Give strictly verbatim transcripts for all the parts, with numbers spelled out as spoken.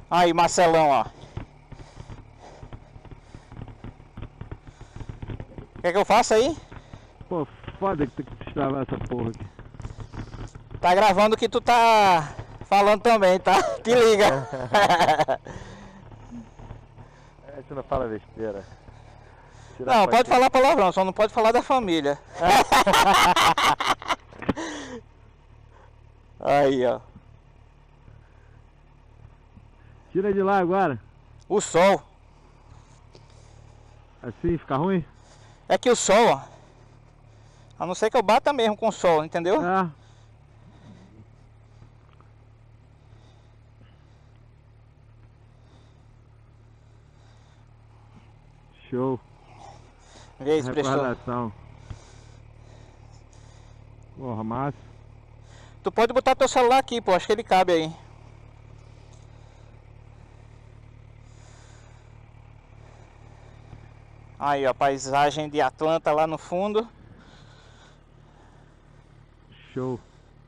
Aí, Marcelão, ó. Quer que eu faça aí? Pô, foda que tem que destravar essa porra aqui. Tá gravando o que tu tá falando também, tá? Te liga. É, você não fala besteira. Tira Não, a pode fotinha. falar palavrão, só não pode falar da família. Aí, ó. Tira de lá agora. O sol. Assim fica ruim? É que o sol, ó. A não ser que eu bata mesmo com o sol, entendeu? É. Show. Vê aí, expressor. Recordação. Porra, massa. Tu pode botar teu celular aqui, pô. Acho que ele cabe aí. Aí, ó, a paisagem de Atlanta lá no fundo. Show.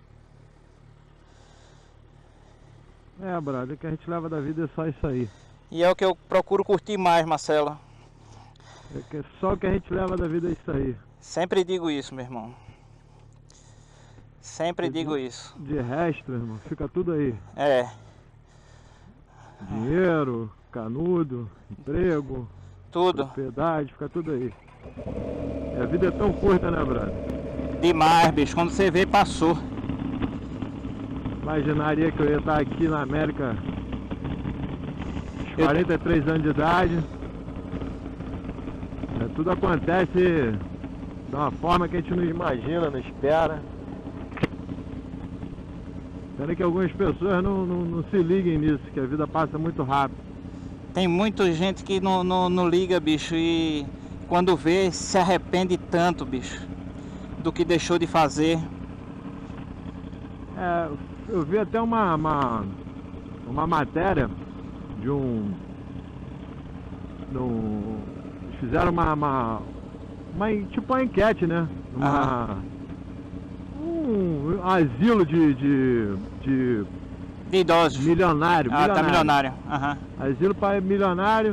É, brother, o que a gente leva da vida é só isso aí. E é o que eu procuro curtir mais, Marcelo. É que só o que a gente leva da vida é isso aí. Sempre digo isso, meu irmão. Sempre digo isso. De resto, meu irmão, fica tudo aí. É, Dinheiro, canudo, emprego, tudo. propriedade, fica tudo aí. E a vida é tão curta, né, brother? Demais, bicho. Quando você vê, passou. Imaginaria que eu ia estar aqui na América aos Eu- quarenta e três anos de idade. É, tudo acontece de uma forma que a gente não imagina, não espera. Pena que algumas pessoas não, não, não se liguem nisso, que a vida passa muito rápido. Tem muita gente que não, não, não liga, bicho. E quando vê, se arrepende tanto, bicho, do que deixou de fazer. É, eu vi até uma, uma, uma matéria de um, de um- eles fizeram uma, uma, uma en- tipo uma enquete, né? Uma, um asilo de, de, de De idosos. milionário, Ah, tá milionário. Aham. Asilo para milionário.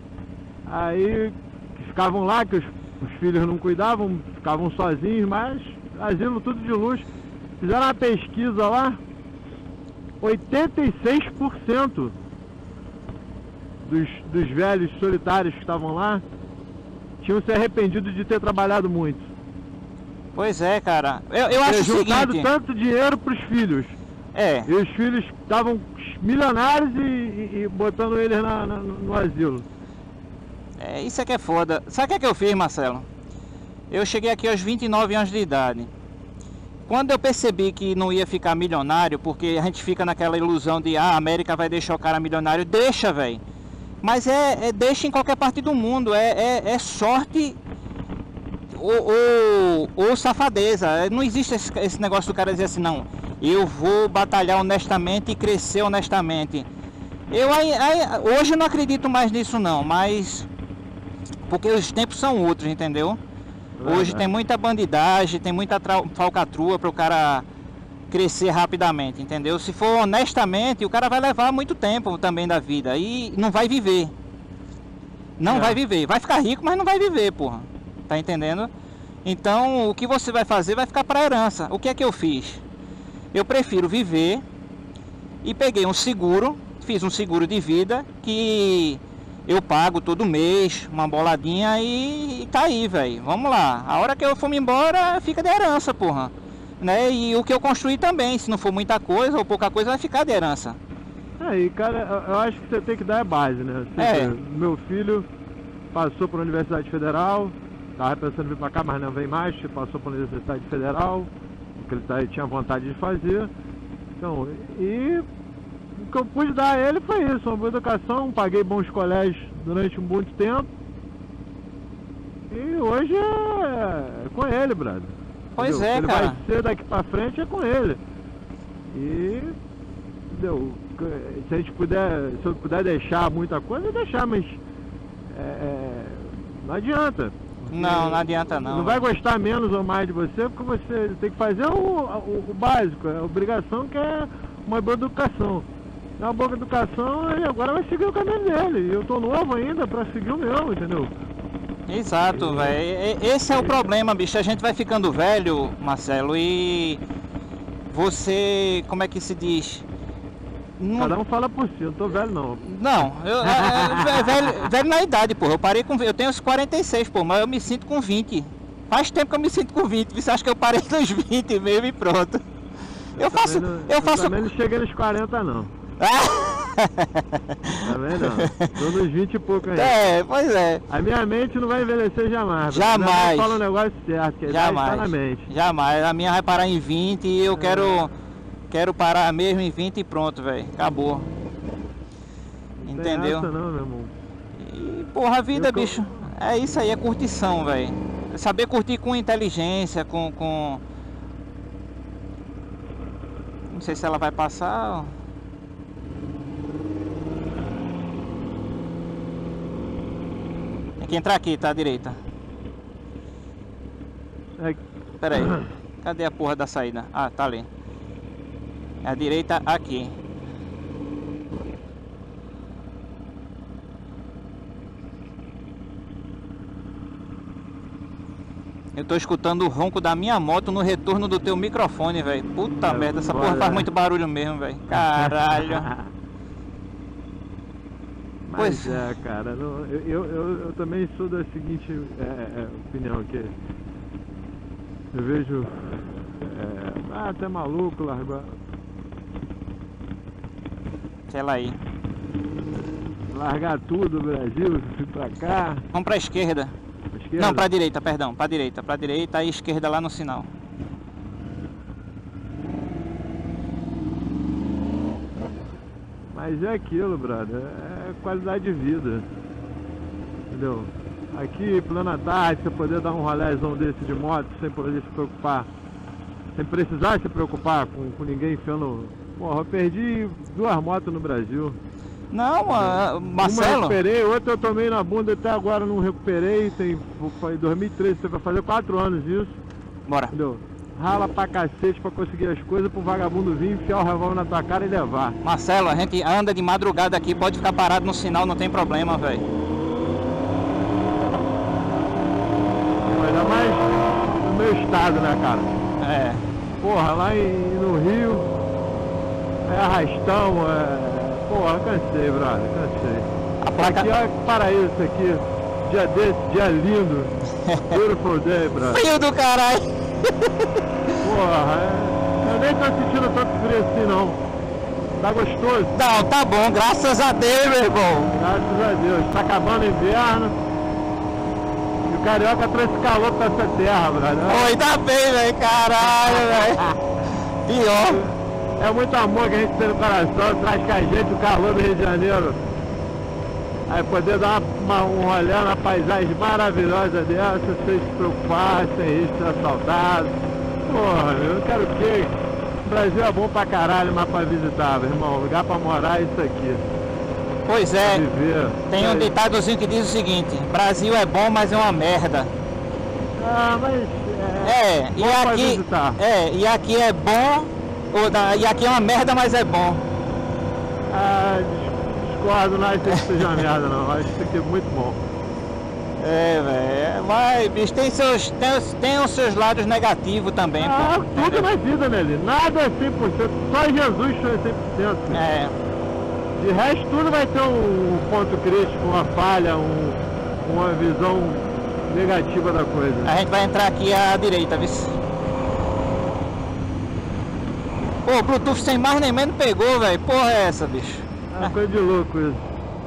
Aí que ficavam lá, que os, os filhos não cuidavam, ficavam sozinhos, mas asilo tudo de luxo. Fizeram uma pesquisa lá, oitenta e seis por cento dos, dos velhos solitários que estavam lá tinham se arrependido de ter trabalhado muito. Pois é, cara. Eu, eu acho Ter o juntado seguinte. tanto dinheiro para os filhos. É, E os filhos estavam milionários e, e- e botando eles na- na- no asilo. é, isso é que é foda. Sabe o que é que eu fiz, Marcelo? Eu cheguei aqui aos vinte e nove anos de idade. Quando eu percebi que não ia ficar milionário, porque a gente fica naquela ilusão de ah, a América vai deixar o cara milionário, deixa, velho. Mas é, é deixa em qualquer parte do mundo, é, é, é sorte ou, ou, ou safadeza. É, não existe esse, esse negócio do cara dizer assim, não, eu vou batalhar honestamente e crescer honestamente. Eu aí, aí, hoje eu não acredito mais nisso não, mas porque os tempos são outros, entendeu? Hoje tem muita bandidagem, tem muita trau- falcatrua para o cara crescer rapidamente, entendeu? Se for honestamente, o cara vai levar muito tempo também da vida e não vai viver. Não É. vai viver. Vai ficar rico, mas não vai viver, porra. Tá entendendo? Então, o que você vai fazer vai ficar para herança. O que é que eu fiz? Eu prefiro viver e peguei um seguro, fiz um seguro de vida que eu pago todo mês, uma boladinha e, e tá aí, velho. Vamos lá. A hora que eu for me embora, fica de herança, porra. Né? E o que eu construí também, se não for muita coisa ou pouca coisa, vai ficar de herança. Aí, cara, eu- eu acho que você tem que dar a base, né? Assim, É. Meu filho passou por Universidade Federal, tava pensando em vir pra cá, mas não vem mais, passou por Universidade Federal, o que ele tá- ele tinha vontade de fazer. Então, e o que eu pude dar a ele foi isso, uma boa educação, paguei bons colégios durante muito tempo. E hoje é, é com ele, brother. Pois Entendeu? é, Se ele cara. vai ser daqui pra frente, é com ele. E entendeu? Se a gente puder, se eu puder deixar muita coisa, eu deixar, mas é, é, não adianta. Não, não adianta não. Não vai gostar menos ou mais de você, porque você tem que fazer o, o, o básico, a obrigação que é uma boa educação. É uma boa educação e agora vai seguir o caminho dele. E eu tô novo ainda pra seguir o meu, entendeu? Exato, velho. Esse é o problema, bicho. A gente vai ficando velho, Marcelo, e você, como é que se diz? Não... Cada um fala por si, eu não tô velho não. Não, eu, é, é, velho, velho na idade, pô. Eu parei com. Eu tenho uns quarenta e seis, pô, mas eu me sinto com vinte. Faz tempo que eu me sinto com vinte. Você acha que eu parei nos vinte mesmo e pronto? Eu, eu faço. Não, eu, eu faço. também não cheguei nos quarenta não. Também não. Tô nos vinte e pouco ainda. É, pois é. A minha mente não vai envelhecer jamais. Jamais. Fala o negócio certo, que jamais. Tá na mente. Jamais. A minha vai parar em vinte e eu é. quero. Quero parar mesmo em vinte e pronto, velho. Acabou. Não Entendeu? Tem essa não, meu irmão. E porra, a vida, eu bicho. Tô... É isso aí, é curtição, velho. Saber curtir com inteligência, com, com. Não sei se ela vai passar. Tem que entrar aqui, tá? À direita. É... Pera aí. Cadê a porra da saída? Ah, tá ali. É a direita aqui. Eu tô escutando o ronco da minha moto no retorno do teu microfone, velho. Puta é, merda, essa porra faz muito barulho mesmo, velho. Caralho. Mas pois é, cara, não, eu, eu, eu, eu também sou da seguinte é, é, opinião que eu vejo é, ah, até maluco largar. Sei lá aí. Largar tudo, Brasil, fui pra cá. Vamos pra esquerda. Pra esquerda? Não, pra direita, perdão, pra direita, pra direita e esquerda lá no sinal. Mas é aquilo, brother, é qualidade de vida, entendeu? Aqui, plana tarde, você poder dar um rolézão desse de moto sem poder se preocupar, sem precisar se preocupar com, com ninguém enfiando... Porra, eu perdi duas motos no Brasil. Não, uh, Marcelo... Uma eu recuperei, outra eu tomei na bunda, até agora não recuperei, tem, foi em dois mil e treze, você vai fazer quatro anos isso. Bora. Entendeu? Rala pra cacete pra conseguir as coisas, pro vagabundo vir, enfiar o revólver na tua cara e levar. Marcelo, a gente anda de madrugada aqui, pode ficar parado no sinal, não tem problema, velho. Ainda mais no meu estado, né, cara? É. Porra, lá em, no Rio, é arrastão, é... Porra, cansei, brother, cansei. A placa... Aqui, olha que paraíso isso aqui. Dia desse, dia lindo. Beautiful day, brother. Frio do caralho. Porra, é... eu nem tô sentindo tanto frio assim, não. Tá gostoso? Não, tá bom, graças a Deus, meu irmão. Graças a Deus. Tá acabando o inverno. E o carioca trouxe calor pra essa terra, brother. Oi, tá bem, velho, caralho, velho. Pior. É muito amor que a gente tem no coração, traz com a gente o calor do Rio de Janeiro. Aí poder dar uma, uma, um rolê na paisagem maravilhosa dessa, sem se preocupar, sem risco de ser assaltado. Porra, meu, eu quero o quê? O Brasil é bom pra caralho, mas pra visitar, meu irmão. Lugar pra morar é isso aqui. Pois é, viver. Tem um ditadozinho que diz o seguinte: Brasil é bom, mas é uma merda. Ah, mas... É, é e aqui... É, e aqui é bom... Ou da, e aqui é uma merda, mas é bom. Ah, discordo, não acho que seja uma merda não, acho que isso aqui é muito bom. É, velho, mas bicho, tem, seus, tem, tem os seus lados negativos também. Ah, pô, tudo na vida, né, Lili? Nada é cem por cento, só Jesus foi cem por cento. É. De resto, tudo vai ter um ponto crítico, uma falha, um, uma visão negativa da coisa. A gente vai entrar aqui à direita, viu? Pô, o Bluetooth sem mais nem menos pegou, velho. Porra é essa, bicho? É coisa de louco isso.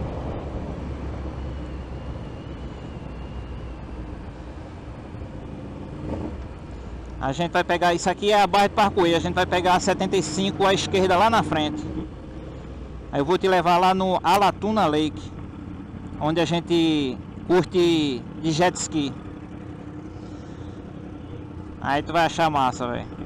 A gente vai pegar, isso aqui é a Barra de Parcoí, a gente vai pegar a setenta e cinco à esquerda lá na frente. Aí eu vou te levar lá no Alatuna Lake, onde a gente curte de jet ski. Aí tu vai achar massa, velho.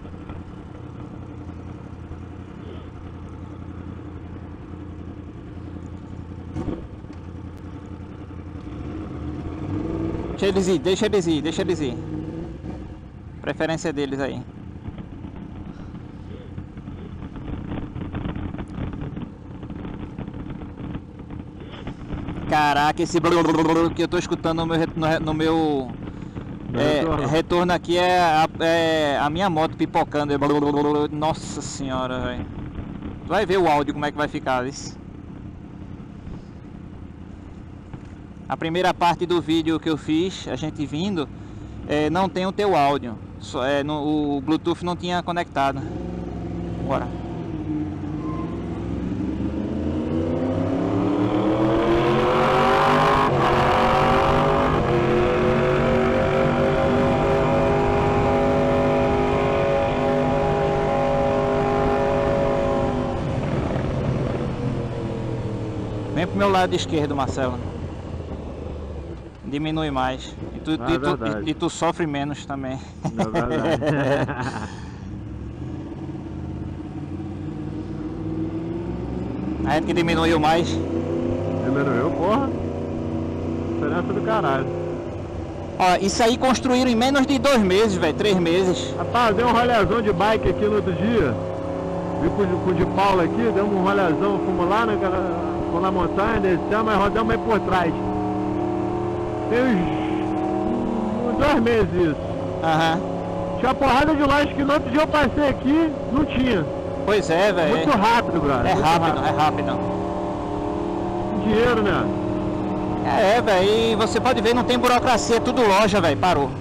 Deixa eles ir, deixa eles ir, deixa eles ir. Preferência deles aí. Caraca, esse blulululu que eu tô escutando no meu, no, no meu é, retorno. retorno aqui é a, é a minha moto pipocando. Nossa senhora, velho. Vai ver o áudio como é que vai ficar isso. A primeira parte do vídeo que eu fiz, a gente vindo, é, não tem o teu áudio. Só, é, no, o Bluetooth não tinha conectado. Bora. Vem pro meu lado esquerdo, Marcelo. Diminui mais. E tu, é e, tu, e, e tu sofre menos também. É verdade. A gente que diminuiu mais. Diminuiu, porra. Diferença do caralho. Ó, isso aí construíram em menos de dois meses, velho. Três meses. Rapaz, deu um rolezão de bike aqui no outro dia. Vi com, com o de Paulo aqui, deu um rolezão, fomos lá, né, cara? Fomos na montanha, descemos, mas rodamos aí por trás. Tem uns, uns dois meses isso. Aham. Uhum. Tinha uma porrada de loja que no outro dia eu passei aqui, não tinha. Pois é, velho. Muito rápido, brother. É Muito rápido, rápido, é rápido. Dinheiro, né? É, velho. E você pode ver, não tem burocracia, é tudo loja, velho. Parou.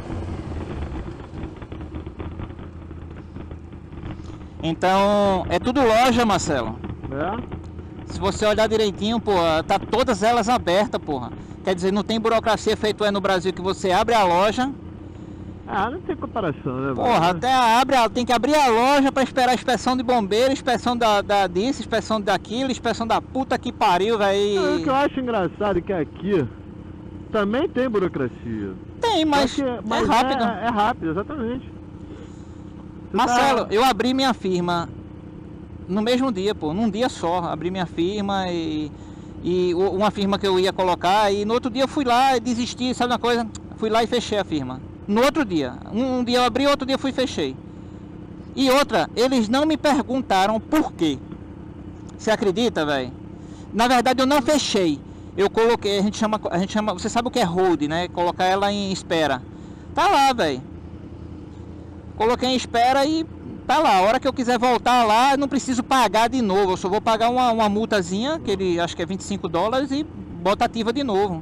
Então, é tudo loja, Marcelo. É? Se você olhar direitinho, pô, tá todas elas abertas, porra. Quer dizer, não tem burocracia feito é no Brasil que você abre a loja. Ah, não tem comparação, né? Porra, velho? até abre, tem que abrir a loja pra esperar a inspeção de bombeiro, inspeção da, da disso, inspeção daquilo, inspeção da puta que pariu, velho. O que eu acho engraçado é que aqui também tem burocracia. Tem, mas, que, mas é rápido. É, é rápido, exatamente. Você Marcelo, tá... eu abri minha firma no mesmo dia, pô, num dia só. Abri minha firma e, e uma firma que eu ia colocar, e no outro dia eu fui lá e desisti, sabe uma coisa? Fui lá e fechei a firma. No outro dia. Um, um dia eu abri, outro dia eu fui e fechei. E outra, eles não me perguntaram por quê. Você acredita, velho? Na verdade eu não fechei. Eu coloquei, a gente chama, a gente chama, você sabe o que é hold, né? Colocar ela em espera. Tá lá, velho. Coloquei em espera e tá lá. A hora que eu quiser voltar lá, eu não preciso pagar de novo. Eu só vou pagar uma, uma multazinha, que ele acho que é vinte e cinco dólares, e bota ativa de novo.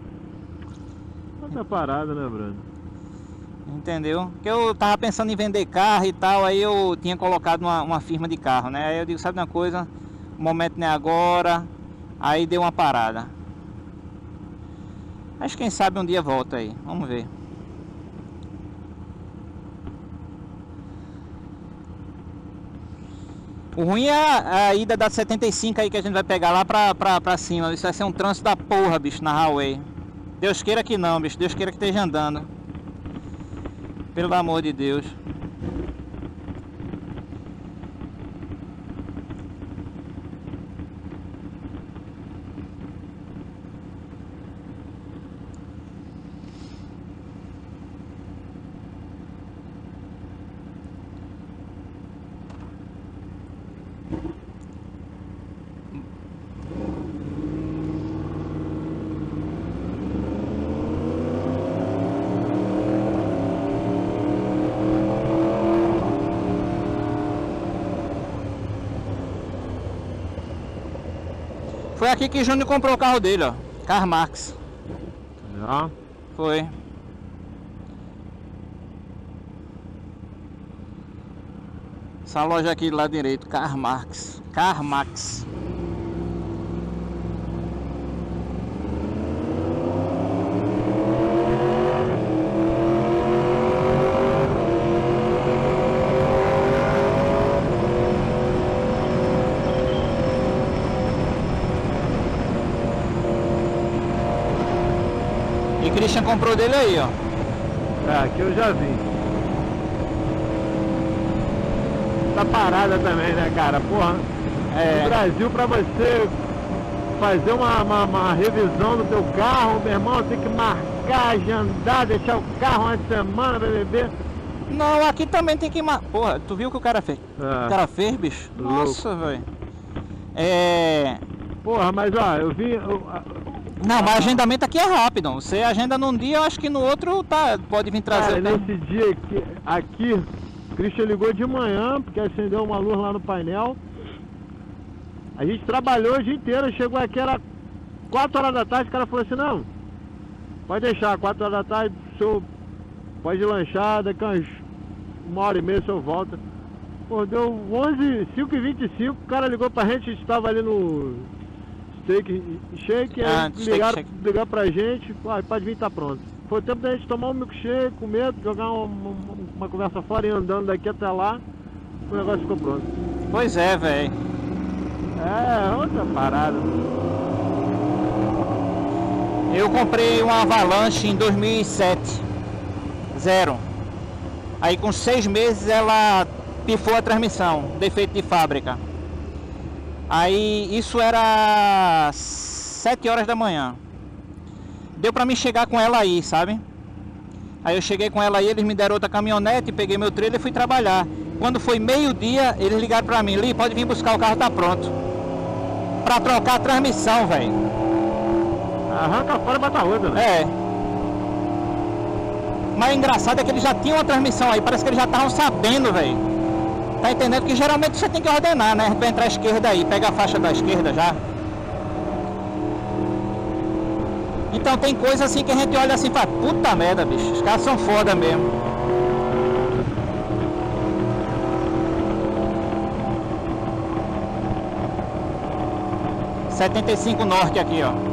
Outra parada, né, Bruno? Entendeu? Porque eu tava pensando em vender carro e tal, aí eu tinha colocado uma, uma firma de carro, né? Aí eu digo, sabe uma coisa? O momento não é agora. Aí deu uma parada. Mas quem sabe um dia volta aí. Vamos ver. O ruim é a, a ida da setenta e cinco aí que a gente vai pegar lá pra, pra, pra cima. Isso vai ser um trânsito da porra, bicho, na highway. Deus queira que não, bicho. Deus queira que esteja andando. Pelo amor de Deus. Foi aqui que Júnior comprou o carro dele, ó. Karl Marx. Já? Foi. Essa loja aqui do lado direito, Karl Marx. Karl Marx. E Christian comprou dele aí, ó. É, aqui eu já vi. Tá parada também, né, cara? Porra, É. no Brasil, pra você fazer uma, uma, uma revisão do teu carro, meu irmão, tem que marcar, agendar, deixar o carro uma semana pra beber. Não, aqui também tem que... mar- Porra, tu viu o que o cara fez? É. O cara fez, bicho? Louco. Nossa, velho. É... Porra, mas ó, eu vi o, a- Não, mas agendamento aqui é rápido. Você agenda num dia, eu acho que no outro tá, pode vir trazer. Cara, nesse dia aqui, aqui, o Christian ligou de manhã, porque acendeu uma luz lá no painel. A gente trabalhou o dia inteiro, chegou aqui, era quatro horas da tarde, o cara falou assim, não, pode deixar, quatro horas da tarde, o senhor pode lanchar, daqui umas uma hora e meia o senhor volta. Pô, deu onze, cinco e vinte e cinco, o cara ligou pra gente, a gente tava ali no Steak Shake, ah, aí ligaram, shake. ligaram pra gente, ah, pode vir, tá pronto. Foi o tempo da gente tomar um milkshake, comer, jogar uma, uma, uma conversa fora e andando daqui até lá, o negócio ficou pronto. Pois é, velho. É, outra parada. Eu comprei uma Avalanche em dois mil e sete, zero. Aí com seis meses ela pifou a transmissão, defeito de fábrica. Aí isso era sete horas da manhã. Deu pra mim chegar com ela aí, sabe? Aí eu cheguei com ela aí, eles me deram outra caminhonete, peguei meu trailer e fui trabalhar. Quando foi meio-dia, eles ligaram pra mim, Li, pode vir buscar, o carro tá pronto. Pra trocar a transmissão, velho. Arranca fora e bota outra, né? É. Mas o engraçado é que eles já tinham uma transmissão aí, parece que eles já estavam sabendo, velho. Tá entendendo que geralmente você tem que ordenar, né? Pra entrar à esquerda aí, pega a faixa da esquerda já. Então tem coisa assim que a gente olha assim e fala, puta merda, bicho, os caras são foda mesmo. setenta e cinco norte aqui, ó.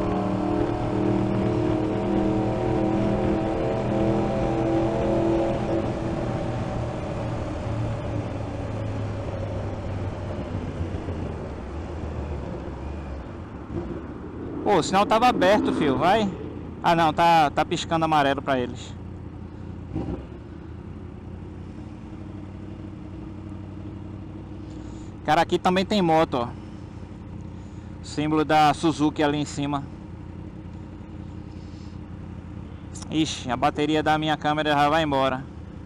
Pô, o sinal tava aberto, filho, vai. Ah não, tá, tá piscando amarelo pra eles. Cara, aqui também tem moto, ó. Símbolo da Suzuki ali em cima. Ixi, a bateria da minha câmera já vai embora.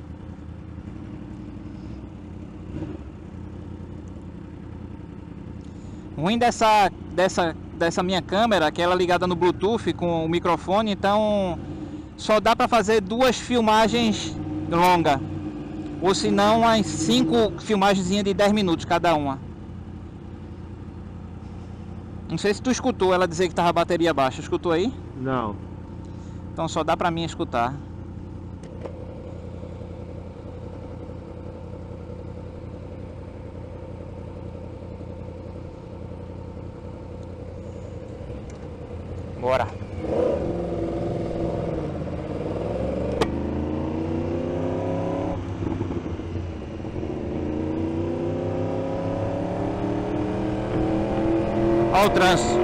Ruim dessa, dessa, dessa minha câmera, que ela é ligada no Bluetooth com o microfone, então só dá pra fazer duas filmagens longas. Ou se não, as cinco filmagens de dez minutos cada uma. Não sei se tu escutou ela dizer que tava a bateria baixa. Escutou aí? Não. Então só dá pra mim escutar. Bora. Olha o trânsito.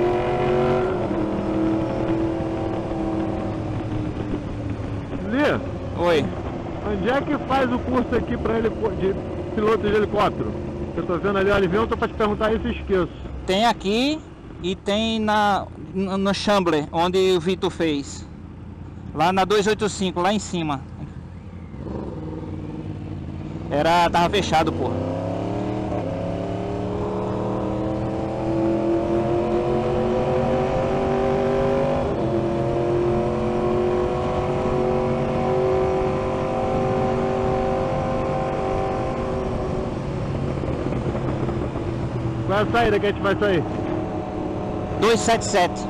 Li, Oi. onde é que faz o curso aqui pra ele de piloto de helicóptero? Eu tô vendo ali, olha, eu tô pra te perguntar isso e esqueço. Tem aqui e tem na no, no Chambler, onde o Vitor fez. Lá na duzentos e oitenta e cinco, lá em cima. Era, tava fechado, pô. Qual é a saída que a gente vai sair? duzentos e setenta e sete.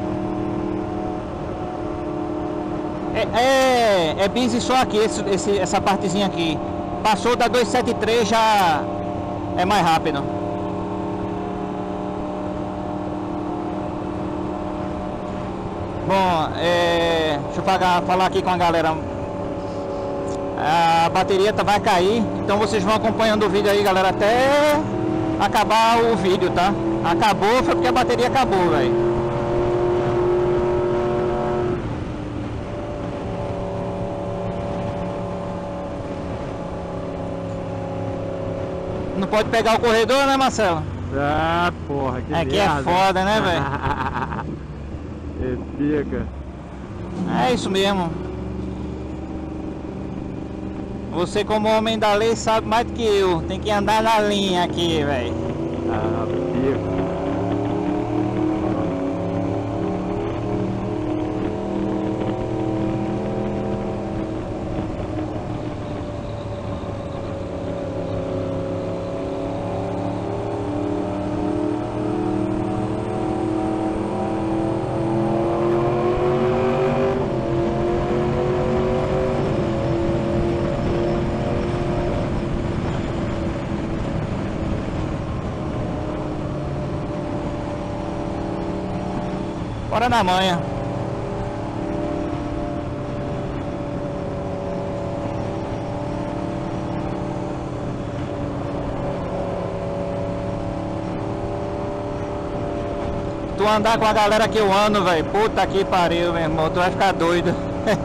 É, é, é busy só aqui, esse, esse, essa partezinha aqui. Passou da duzentos e setenta e três já é mais rápido. Bom, é, deixa eu pagar, falar aqui com a galera. A bateria tá, vai cair, então vocês vão acompanhando o vídeo aí, galera, até acabar o vídeo, tá? Acabou, foi porque a bateria acabou, velho. Não pode pegar o corredor, né, Marcelo? Ah, porra, que Aqui merda. é foda, né, velho? É pica. É isso mesmo. Você como homem da lei sabe mais do que eu. Tem que andar na linha aqui, velho. Ah, pica. Bora na manhã. Tu andar com a galera que eu ando, velho. Puta que pariu, meu irmão. Tu vai ficar doido.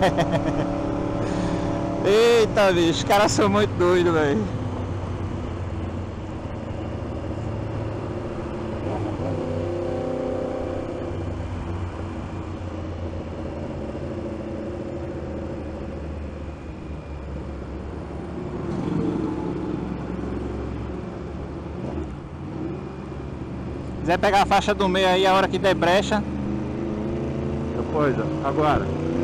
Eita, bicho. Os caras são muito doidos, velho. Se quiser pegar a faixa do meio aí a hora que der brecha. Depois, ó, agora.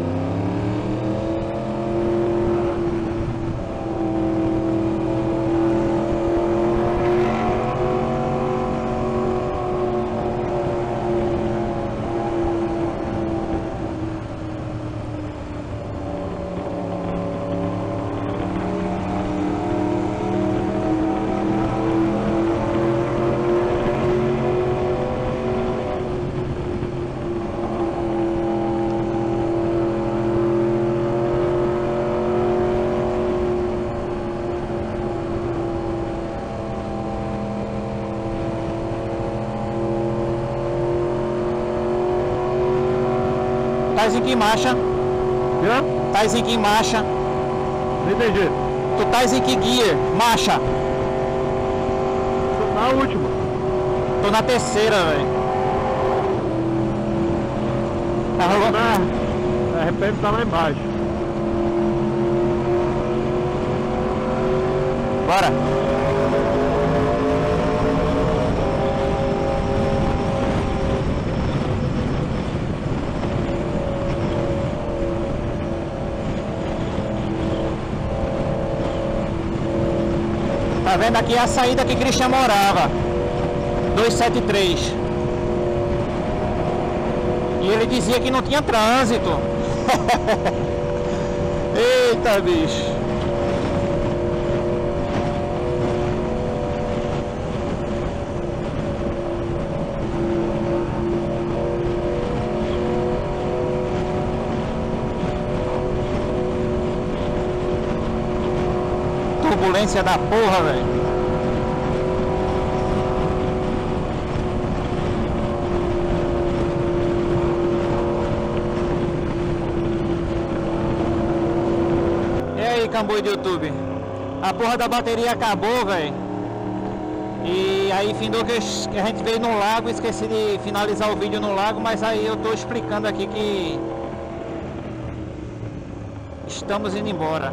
Tais em que marcha? Quê? Tais em que marcha? Não entendi. Tu tais em que gear? Marcha? Tô na última. Tô na terceira, velho. Tá rolando? A R P M tá lá embaixo. Bora. Tá vendo aqui a saída que Christian morava, duzentos e setenta e três. E ele dizia que não tinha trânsito. Eita, bicho. Turbulência da porra, velho. E aí, camboi do YouTube? A porra da bateria acabou, velho. E aí findou que a gente veio no lago. Esqueci de finalizar o vídeo no lago, mas aí eu tô explicando aqui que estamos indo embora.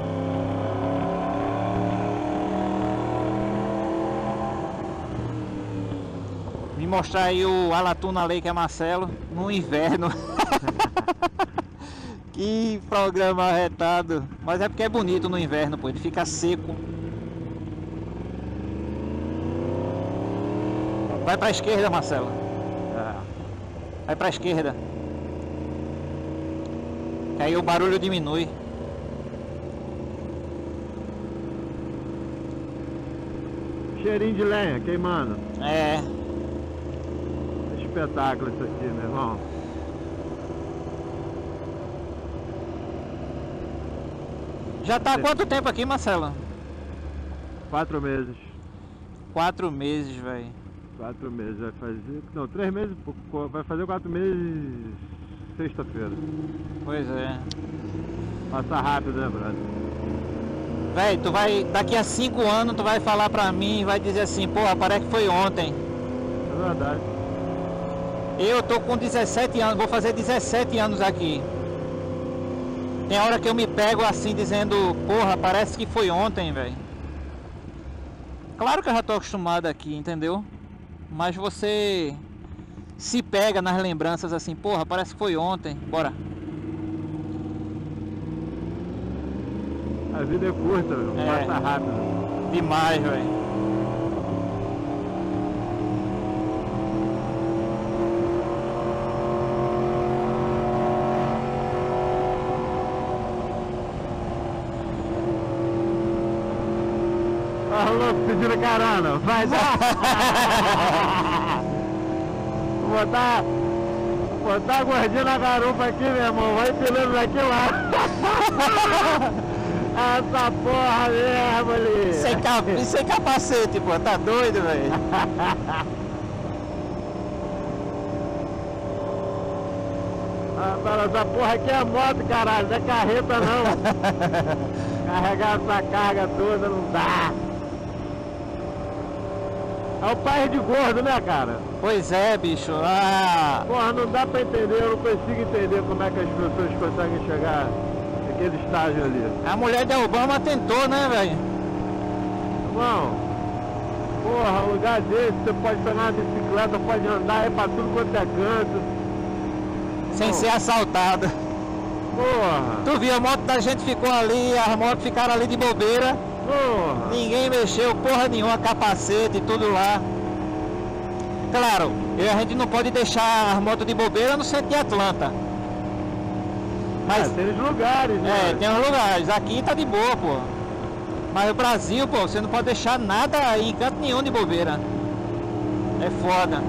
Mostrar aí o Alatuna Lake é Marcelo no inverno. Que programa arretado. Mas é porque é bonito no inverno, pô. Ele fica seco. Vai pra esquerda, Marcelo. Vai pra esquerda. Que aí o barulho diminui. Cheirinho de lenha, queimando. É. Espetáculo isso aqui, meu irmão. Já tá há quanto tempo aqui, Marcelo? Quatro meses. Quatro meses, velho. Quatro meses, vai fazer... Não, três meses, vai fazer quatro meses sexta-feira. Pois é. Passa rápido, né, brother? Véi, tu vai... Daqui a cinco anos tu vai falar pra mim e vai dizer assim, porra, parece que foi ontem. É verdade. Eu tô com dezessete anos, vou fazer dezessete anos aqui. Tem hora que eu me pego assim dizendo, porra, parece que foi ontem, velho. Claro que eu já tô acostumado aqui, entendeu? Mas você se pega nas lembranças assim, porra, parece que foi ontem. Bora. A vida é curta, meu. É. Passa rápido. Demais, velho. Ó, louco, pedindo carona. Vai dar. Vou botar Pô, tá gordinho na garupa aqui, meu irmão. Vai empilando daqui lá. Essa porra mesmo ali. Sem, cap... sem capacete, pô. Tá doido, velho? Ah, essa porra aqui é moto, caralho. Não é carreta, não. Carregar essa carga toda não dá. É o país de gordo, né, cara? Pois é, bicho. Ah. Porra, não dá pra entender, eu não consigo entender como é que as pessoas conseguem chegar naquele estágio ali. A mulher de Obama tentou, né, velho? Irmão, porra, um lugar desse, você pode pegar uma bicicleta, pode andar aí pra tudo quanto é canto. Sem Pô. ser assaltado. Porra, Tu viu, a moto da gente ficou ali, as motos ficaram ali de bobeira. porra. Ninguém mexeu, porra nenhuma, capacete, tudo lá. Claro, a gente não pode deixar as motos de bobeira no centro de Atlanta. Mas, É, tem os lugares, né? é, tem uns lugares. Aqui tá de boa, pô. Mas o Brasil, pô, você não pode deixar nada aí em canto nenhum de bobeira. É foda.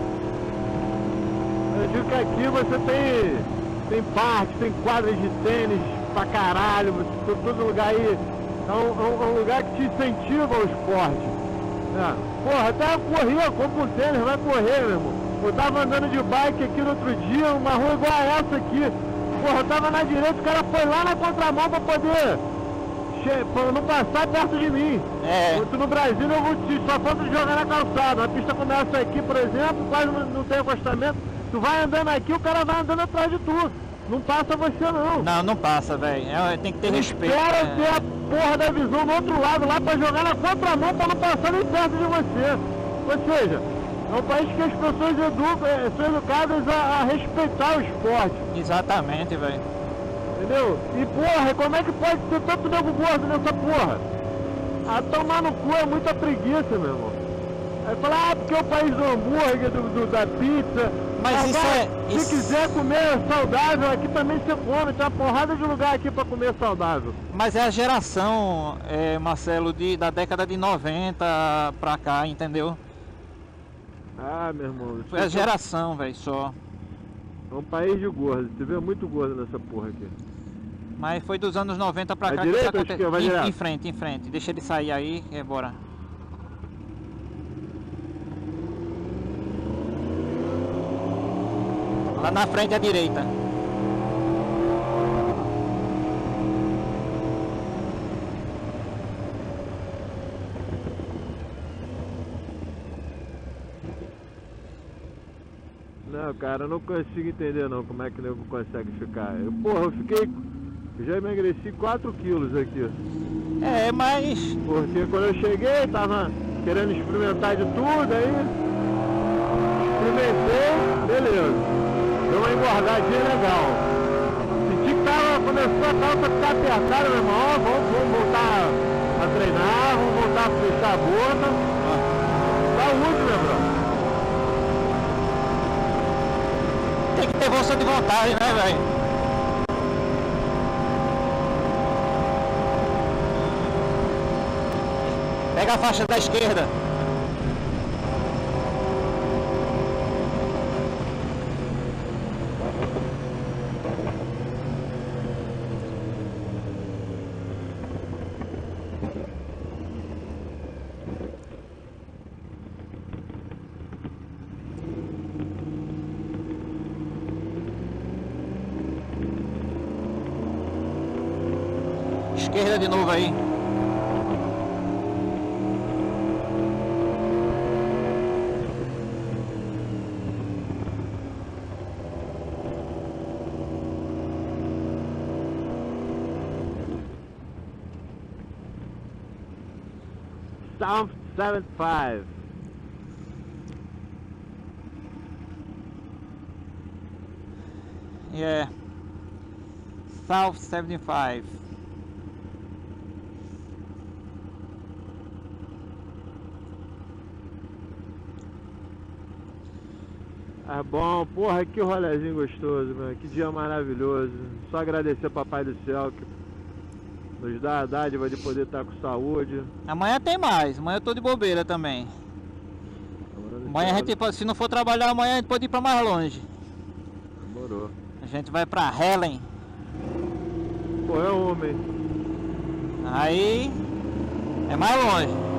Eu digo que aqui você tem, tem parque, tem quadras de tênis pra caralho, você, todo lugar aí. É um, é um- é um lugar que te incentiva ao esporte. É. Porra, até corria, compra um tênis, vai correr, meu irmão. Eu tava andando de bike aqui no outro dia, uma rua igual a essa aqui. Porra, eu tava na direita, o cara foi lá na contramão pra poder che- pra não passar perto de mim. É, Enquanto no Brasil eu vou te, só falta de jogar na calçada. A pista começa aqui, por exemplo, quase não, não tem acostamento. Tu vai andando aqui, o cara vai andando atrás de tu. Não passa você não. não, não passa, velho. É, tem que ter respeito. Espera né? ter a porra da visão do outro lado lá pra jogar na contramão pra não passar nem perto de você. Ou seja, é um país que as pessoas educam, eh, são educadas a, a respeitar o esporte. Exatamente, velho. Entendeu? E porra, como é que pode ter tanto nego gordo nessa porra? A tomar no cu é muita preguiça, meu irmão. Aí fala, ah, porque é o país do hambúrguer, do, do- da pizza. Mas isso Agora, é- se isso- quiser comer saudável, aqui também você come. Tem uma porrada de lugar aqui pra comer saudável. Mas é a geração, é, Marcelo, de, da década de noventa pra cá, entendeu? Ah, meu irmão. Foi a isso geração, velho, só. É um país de gordo. Você vê muito gordo nessa porra aqui. Mas foi dos anos noventa pra Vai cá direita que ou isso esquerda? Vai aconteceu. Em, direto? em frente, em frente. Deixa ele sair aí, é, bora. Lá na frente à direita. Não, cara, eu não consigo entender não como é que o nego consegue ficar. Eu, porra, eu fiquei. Eu já emagreci quatro quilos aqui. É, mas Porque quando eu cheguei, tava querendo experimentar de tudo, aí experimentei, beleza. Deu uma engordadinha legal. Senti que tava, começou a calça a ficar apertada, meu irmão. Ó, vamos, vamos voltar a treinar, vamos voltar a fechar a boca. Saúde, meu brother. tem que ter força de vontade, né, velho? Pega a faixa da esquerda. Esquerda de novo aí. South seventy-five. Yeah. South seventy-five. Ah, bom, porra, que rolezinho gostoso, meu. Que dia maravilhoso. Só agradecer ao Papai do Céu que nos dá a dádiva de poder estar com saúde. Amanhã tem mais. Amanhã eu tô de bobeira também. Amanhã a gente pode, se não for trabalhar amanhã, a gente pode ir pra mais longe. Fechou. A gente vai pra Helen. Pô, é homem. Aí é mais longe.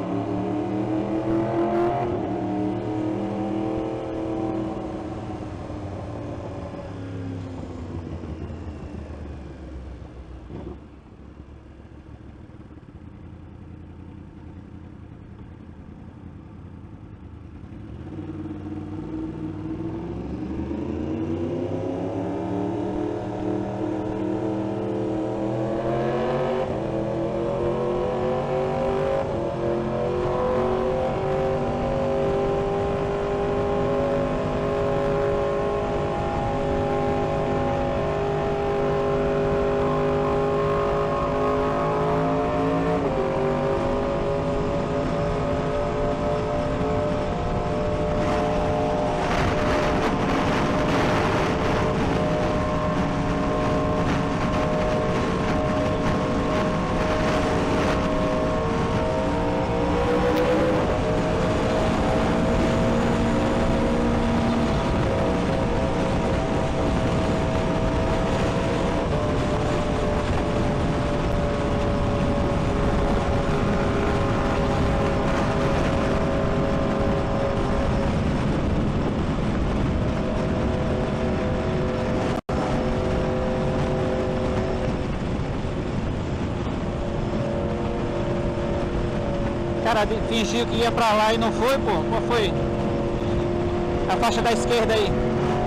Cara, fingiu que ia pra lá e não foi, pô. Qual foi? A faixa da esquerda aí.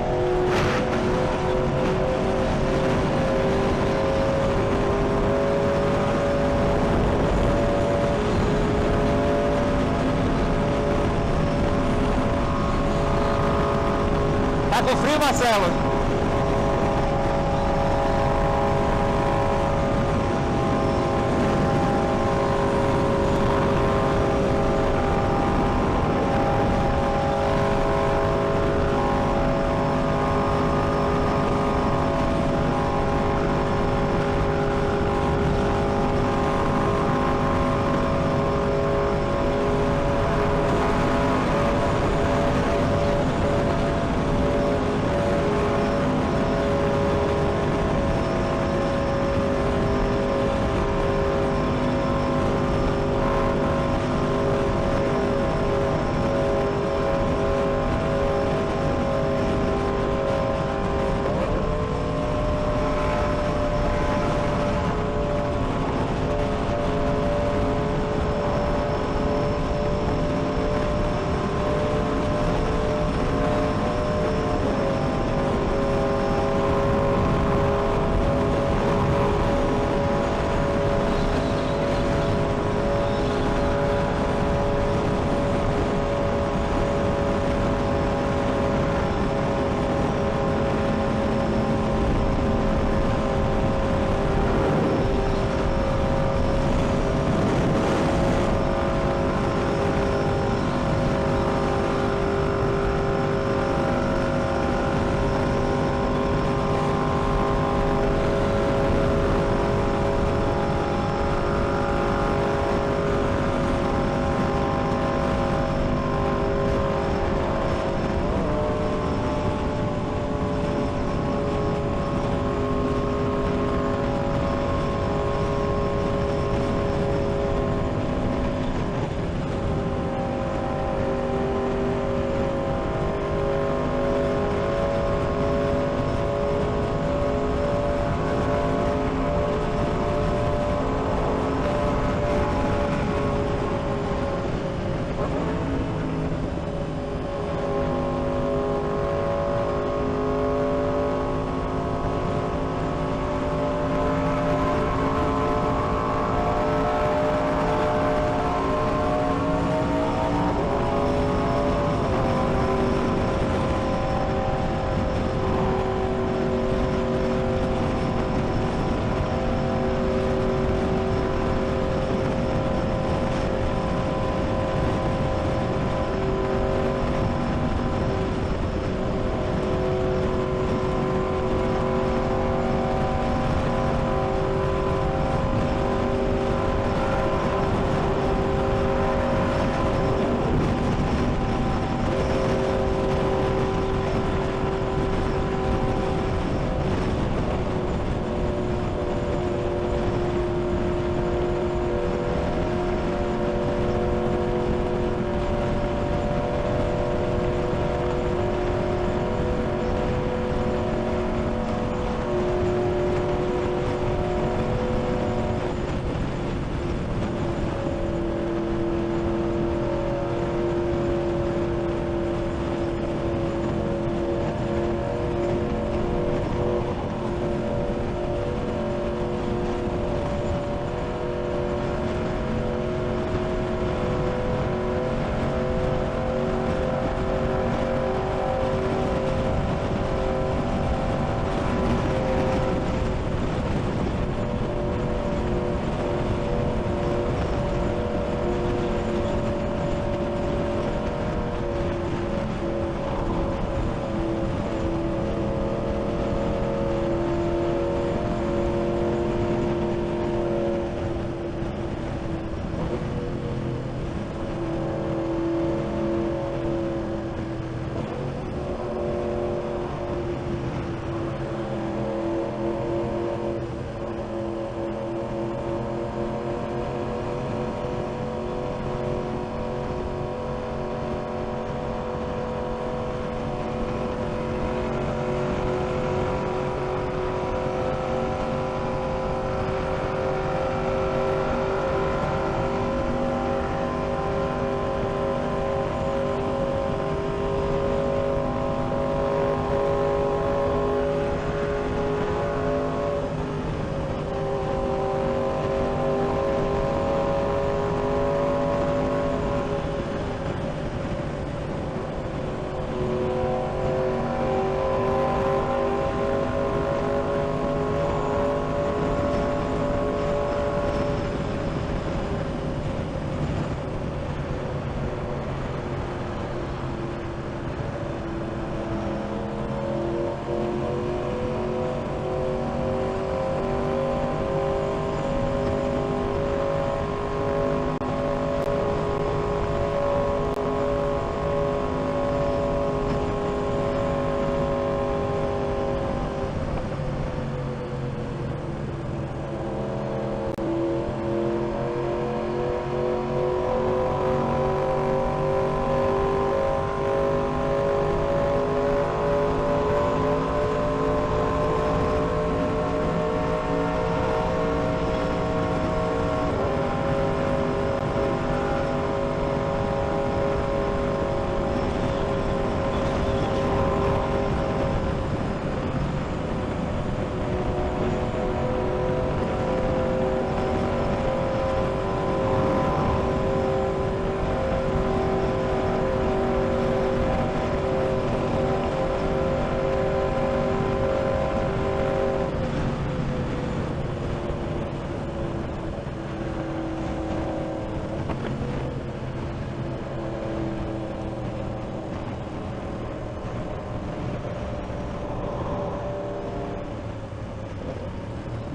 Tá com frio, Marcelo?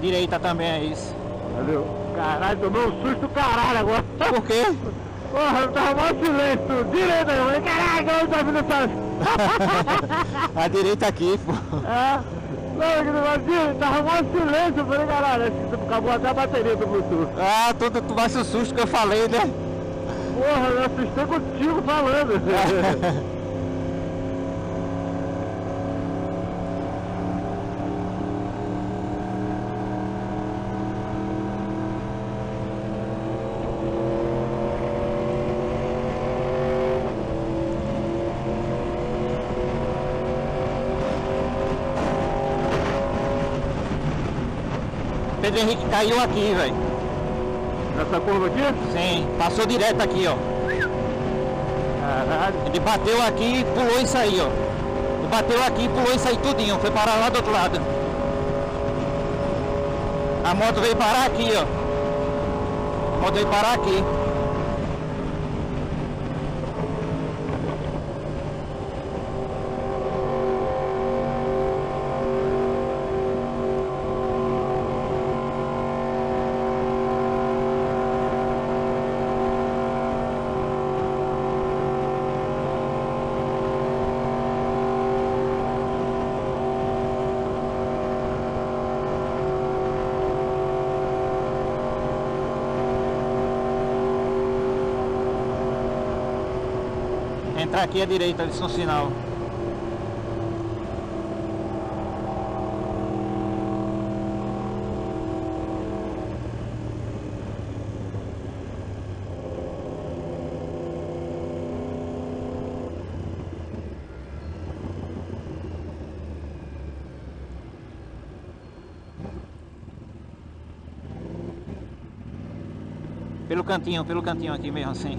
Direita também é isso. Valeu. Caralho, tomei um susto caralho agora. Por quê? Porra, eu tava mó silêncio. Direita, eu falei, caralho, eu tô vindo essa. A direita aqui, pô. É. Não, que não vai tava mó silêncio. Eu falei, caralho, acho que acabou até a bateria do Bluetooth. Ah, tu, tu vai ser o susto que eu falei, né? Porra, eu assustei contigo falando. Pedro Henrique caiu aqui, velho. Nessa curva aqui? Sim, passou direto aqui, ó. Caralho. Ele bateu aqui e pulou isso aí, ó. Ele bateu aqui e pulou isso aí tudinho, foi parar lá do outro lado. A moto veio parar aqui, ó. A moto veio parar aqui. Entrar aqui à direita, eles no sinal. Pelo cantinho, pelo cantinho aqui mesmo assim.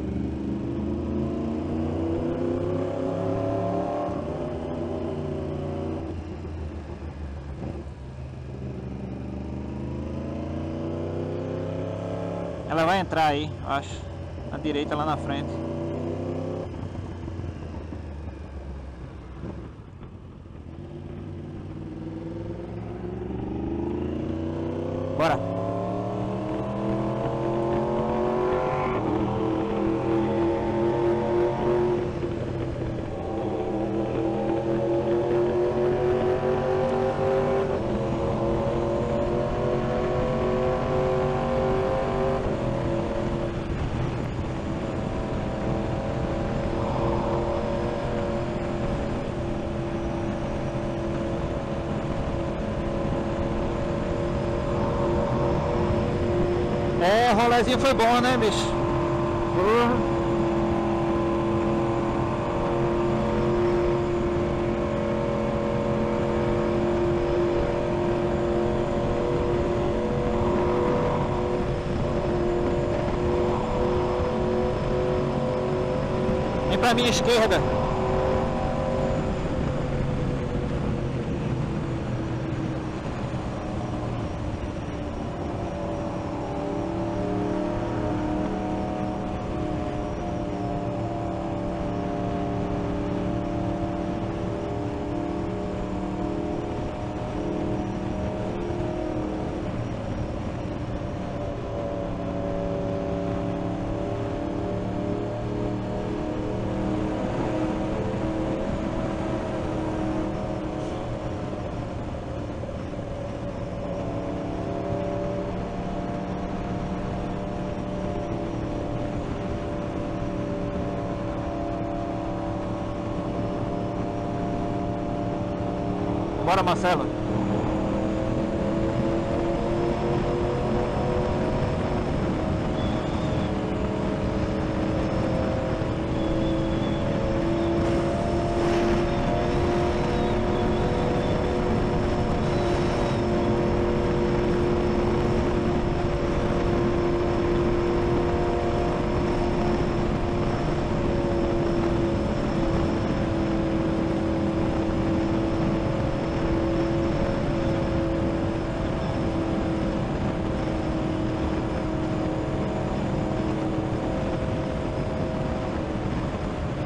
Ela vai entrar aí, acho, na direita lá na frente. Bora. É, o rolezinho foi bom, né, bicho? Porra. Vem pra minha esquerda. Bora, Marcelo.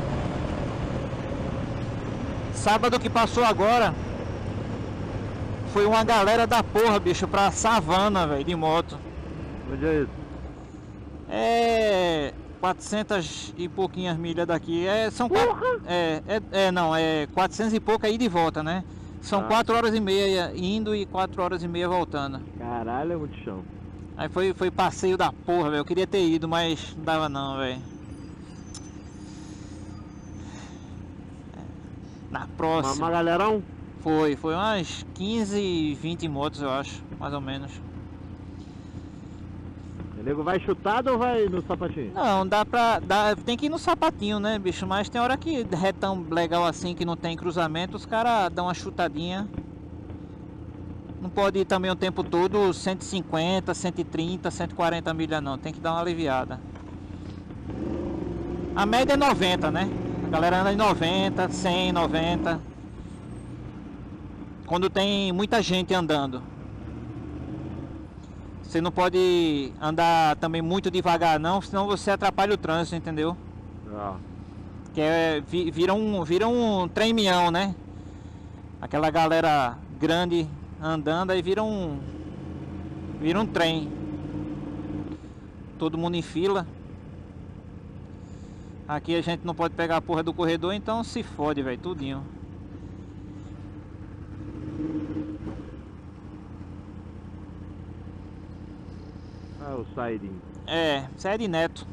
Sábado que passou agora foi uma galera da porra, bicho, pra Savana, velho, de moto. Onde é isso? É... quatrocentas e pouquinhas milhas daqui. É, são quatro, é, é, é, não, é quatrocentas e pouca ida e volta, né? São Ah. quatro horas e meia indo e quatro horas e meia voltando. Caralho, é muito chão. Aí foi, foi passeio da porra, velho. Eu queria ter ido, mas não dava não, velho. Na Uma, próxima. uma galerão? Foi, foi umas quinze, vinte motos, eu acho, mais ou menos. O nego vai chutado ou vai no sapatinho? Não, dá pra. Dá, tem que ir no sapatinho, né, bicho? Mas tem hora que retão legal assim, que não tem cruzamento, os caras dão uma chutadinha. Não pode ir também o tempo todo cento e cinquenta, cento e trinta, cento e quarenta milhas não, tem que dar uma aliviada. A média é noventa, né? A galera anda em noventa, cem, noventa. Quando tem muita gente andando. Você não pode andar também muito devagar não, senão você atrapalha o trânsito, entendeu? Ah. Que é, vi- vira um, vira um trem-mião, né? Aquela galera grande andando, aí vira um vira um trem. Todo mundo em fila. Aqui a gente não pode pegar a porra do corredor, então se fode, velho, tudinho. Ah, o siding. É, isso é de neto.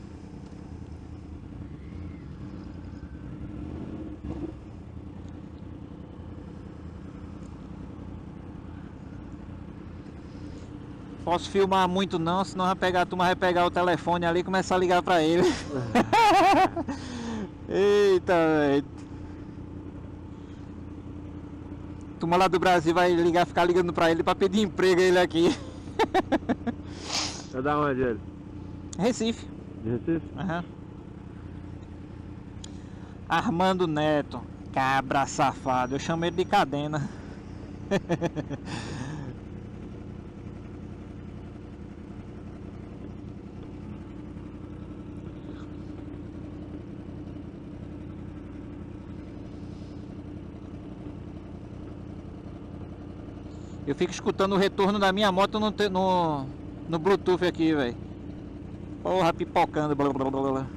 Posso filmar muito não, senão vai pegar, a turma vai pegar o telefone ali e começar a ligar pra ele. Eita, velho. Turma lá do Brasil vai ligar, ficar ligando pra ele pra pedir emprego ele aqui. É da onde ele? Recife. De Recife? Aham. Armando Neto, cabra safado, eu chamo ele de cadena. Eu fico escutando o retorno da minha moto no, te- no, no Bluetooth aqui, velho. Porra, pipocando. Blá, blá, blá, blá.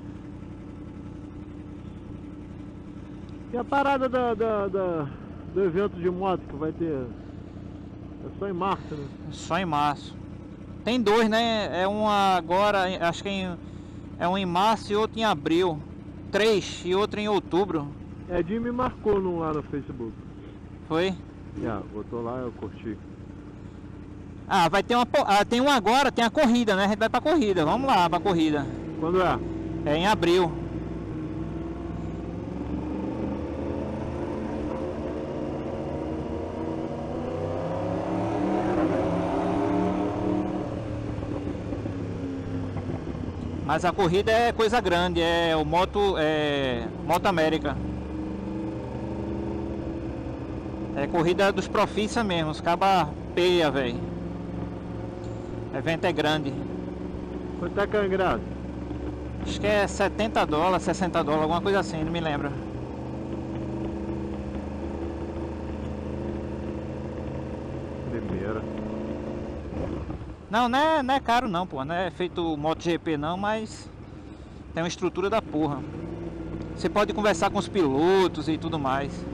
E a parada da, da, da- do evento de moto que vai ter? É só em março, né? Só em março. Tem dois, né? É um agora, acho que em- é um em março e outro em abril. Três e outro em outubro. Edinho me marcou num lá no Facebook. Foi? Já, botou lá, eu curti. Ah, vai ter uma. po- Ah, tem um agora, tem a corrida, né? A gente vai pra corrida. Vamos lá pra corrida. Quando é? É em abril. Mas a corrida é coisa grande, é o Moto, é Moto América. É corrida dos profissa mesmo, os cabas peia, velho. O evento é grande. Quanto é que é o ingresso? Acho que é setenta dólares, sessenta dólares, alguma coisa assim, não me lembro. Primeira. Não, não é, não é caro não, pô. Não é feito MotoGP não, mas tem uma estrutura da porra. Você pode conversar com os pilotos e tudo mais.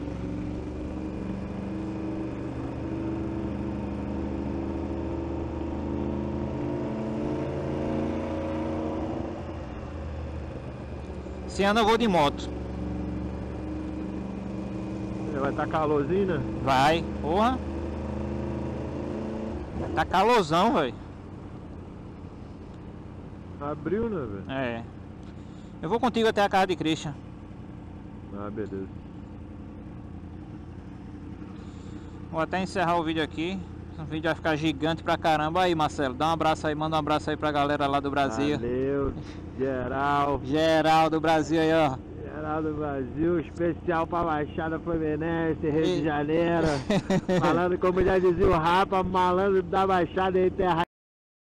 Esse ano eu vou de moto. Vai estar calorzinho, né? Vai, porra. Tá calorzão, velho. Abriu, né, velho? É. Eu vou contigo até a casa de Christian. Ah, beleza. Vou até encerrar o vídeo aqui. O vídeo vai ficar gigante pra caramba. Aí, Marcelo, dá um abraço aí, manda um abraço aí pra galera lá do Brasil. Valeu, geral. Geral do Brasil aí, ó. Geral do Brasil, especial pra Baixada Fluminense, Rio E- de Janeiro. Falando como já dizia o Rapa, malandro da Baixada aí, terra